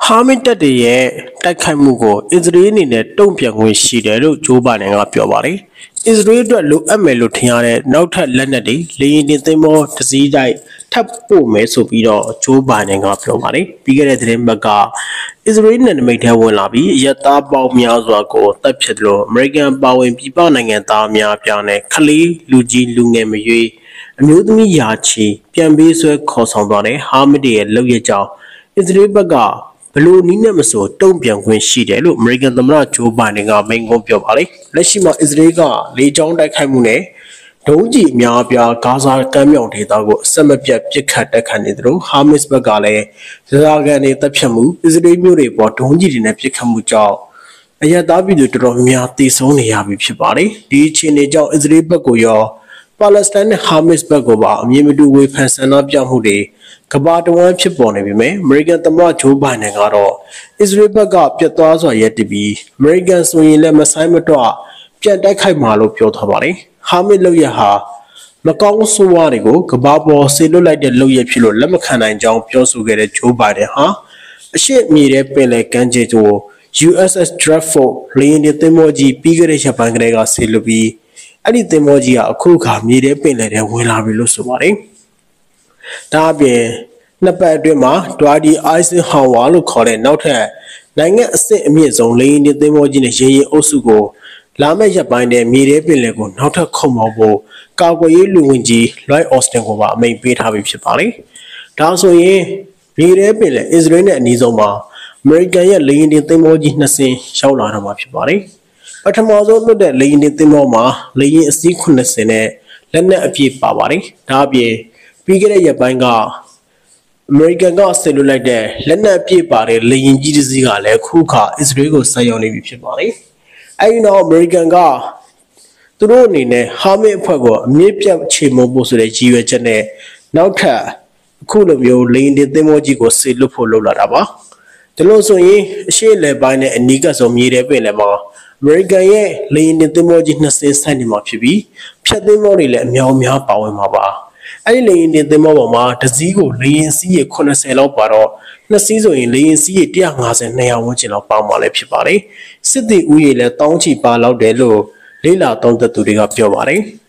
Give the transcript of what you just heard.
ဟာမစ်တပ်တွေရဲ့တိုက်ခိုက်မှုကိုအစ္စရေးအနေနဲ့တုံ့ပြန်ခွင့်ရှိတယ်လို့ဂျိုးဘိုင်ဒန်ကပြောပါတယ်။အစ္စရေးအတွက်လိုအပ်မယ်လို့ထင်ရတဲ့နောက်ထပ်လက်နက်တွေလေယာဉ်တင်သင်္ဘောတစ်စီးတိုက်ထပ်ပို့မယ်ဆိုပြီးတော့ဂျိုးဘိုင်ဒန်ကပြောပါတယ်။ပြီးခဲ့တဲ့သတင်းပတ်ကအစ္စရေးနယ်နိမိတ်ထဲဝင်လာပြီးရတာပေါင်းများစွာကိုတပ်ဖြတ်လို့အမေရိကန်ပါဝင်ပြည်ပနိုင်ငံသားများပြားနဲ့ခလေးလူကြီးလူငယ်မရွေးအမျိုးသမီးယာချီပြန်ပေးဆွဲခေါ်ဆောင်သွားတဲ့ဟာမစ်တွေရဲ့လုပ်ရကြောင်းအစ္စရေးဘက်ကဘလို့နီးနဲ့မဆိုတုံ့ပြန်ခွင့်ရှိတယ်လို့အမေရိကန်သမ္မတဂျိုးဘိုင်ဒန်ကမိန့်ခွန်းပြောပါတယ်။လက်ရှိမှာအစ္စရေးကလေကြောင်းတိုက်ခိုက်မှုနဲ့ဒုံးကျည်အများအပြားဂါဇာကမ်းမြောင်ဒေသကိုအဆက်မပြတ်ပစ်ခတ်တိုက်ခိုက်နေသလိုဟာမစ်ဘက်ကလည်းဇာကန်တွေတပ်ဖြတ်မှုအစ္စရေးမျိုးတွေပေါ်ဒုံးကျည်တွေနဲ့ပစ်ခတ်မှုကြောင့်အရတားပြည်သူတော်တော်များတည်ဆုံးနေရပြီဖြစ်ပါတယ်။ဒီအခြေအနေကြောင့်အစ္စရေးဘက်ကိုရောပါလက်စတိုင်းနဲ့ဟာမစ်ဘက်ကိုပါအမြင်မတူဝေဖန်ဆန္ဒပြမှုတွေကဘာတဝမ်းဖြစ်ပေါ်နေပြီမဲ့အမေရိကန်သမ္မတဂျိုးဘိုင်ဒန်ကတော့အစ္စရေးဘက်ကပြတ်သွားစွာရပ်တည်ပြီးအမေရိကန်ဆိုရင်လည်းမဆိုင်မတော့ပြန်တိုက်ခိုက်မှာလို့ပြောထားပါတယ်။ဟာမစ်လုပ်ရဟာမကောင်းဆိုးဝါးတွေကိုကဘာပေါ်ဆေလွတ်လိုက်တဲ့လုပ်ရဖြစ်လို့လက်မခံနိုင်ကြောင်းပြောဆိုခဲ့တဲ့ဂျိုးဘိုင်ဒန်ဟာအရှိမြေတဲ့ပင်လယ်ကမ်းခြေကို USS Stratford လေယာဉ်တင်သင်္ဘောကြီးပြီးခဲ့တဲ့ရက်ပိုင်းကလေးကဆေလွတ်ပြီးအဲ့ဒီသင်္ဘောကြီးကအခုခါမြေတဲ့ပင်လယ်ထဲဝင်လာပြီလို့ဆိုပါတယ်။ဒါအပြင်နှစ်ပတ်အတွင်းမှာဒွါဒီအိုက်ဆင်ဟောင်ဝါလို့ခေါ်တဲ့နောက်ထပ်နိုင်ငံအဆင့်အမြင့်ဆုံးလေယာဉ်တင်သင်္ဘောကြီးနဲ့ရေရင်အုပ်စုကိုလာမယ့်ရက်ပိုင်းထဲမြေထဲပင်လယ်ကိုနောက်ထပ်ခုံမောင်းဖို့ကာကွယ်ရေးလူဝင်ကြီး Lloyd Austin ကိုပါအမိန့်ပေးထားပြီးဖြစ်ပါတယ်။ဒါဆိုရင်မြေထဲပင်လယ်အစ္စရေးနဲ့အနီးဆုံးမှာအမေရိကန်ရဲ့လေယာဉ်တင်သင်္ဘောကြီး2စင်းရောက်လာတော့မှာဖြစ်ပါတယ်။ပထမဆုံးလွတ်တဲ့လေယာဉ်တင်သင်္ဘောမှာလေယာဉ်အစီး80နဲ့လက်နက်အပြည့်ပါပါတယ်။ဒါအပြင်ပြီးခဲ့တဲ့ရက်ပိုင်းကအမေရိကန်ကဆယ်လွတ်လိုက်တဲ့လက်နက်ပြည့်ပါတဲ့လေယာဉ်ကြီးတစ်စီးကလည်းခုခါအစ္စရေးကိုဆက်ရောက်နေပြီဖြစ်ပါတယ်။အဲဒီနောက်အမေရိကန်ကသူတို့အနေနဲ့ဟာမစ်အဖွဲ့ကိုအမြင့်ပြတ်ချေမှုဖို့ဆိုတဲ့ရည်ရွယ်ချက်နဲ့နောက်ထပ်အခုလိုမျိုးလေယာဉ်တင်သင်္ဘောကြီးကိုဆယ်လွတ်ဖို့လုပ်လာတာပါ။ဒါလို့ဆိုရင်အရှေ့အလယ်ပိုင်းနဲ့အနီးကပ်ဆုံးမြေထဲပင်လယ်မှာအမေရိကန်ရဲ့လေယာဉ်တင်သင်္ဘောကြီး2စင်းဆိုက်နေမှာဖြစ်ပြီးဖြတ်သင်္ဘောတွေလည်းအများများပါဝင်မှာပါ။အဲ့ဒီလေယာဉ်တင်သင်္ဘောပေါ်မှာတစ်စီးကိုလေယာဉ်စီးရေ80လောက်ပါတော့နှစ်စီးဆိုရင်လေယာဉ်စီးရေ150 200ဝန်းကျင်လောက်ပါမှာလည်းဖြစ်ပါတယ်။စစ်သည်ဥယေလည်းတောင်းချီပါလောက်တယ်လို့လေးလာသုံးသပ်သူတွေကပြောပါတယ်။